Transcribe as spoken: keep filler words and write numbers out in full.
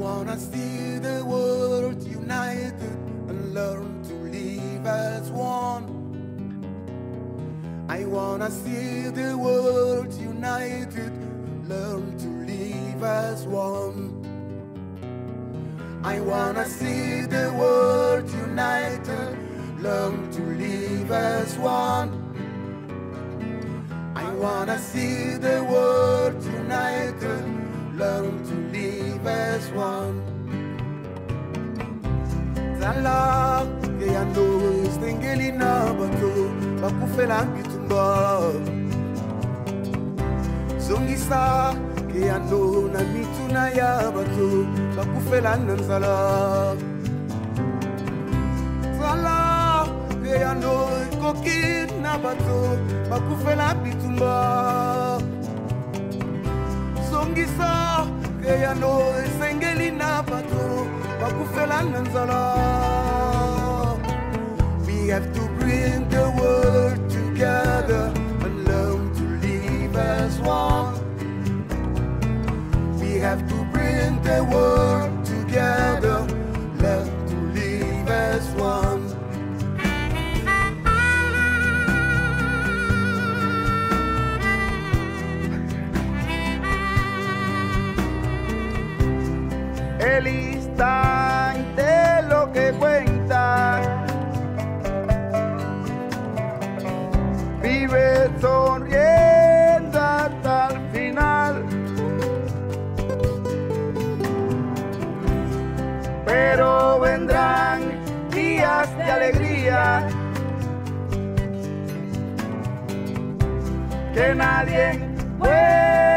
wanna see the world united and learn to live as one. I wanna see the world united, learn to live as one. I wanna see the world united, learn to live as one. I wanna see the world united, learn to live as one. Zala ke yando stengeli na bato bakufela bitumba. Zongisa ke yando na mituna ya bato bakufela nanzala. Zala ke yando koki na bato bakufela bitumba. Zongisa ke yando stengeli na bato bakufela nanzala. We have to bring the world together and learn to live as one. We have to bring the world together, learn to live as one. El instante lo que cuenta, vive sonriendo hasta el final, pero vendrán días de alegría que nadie puede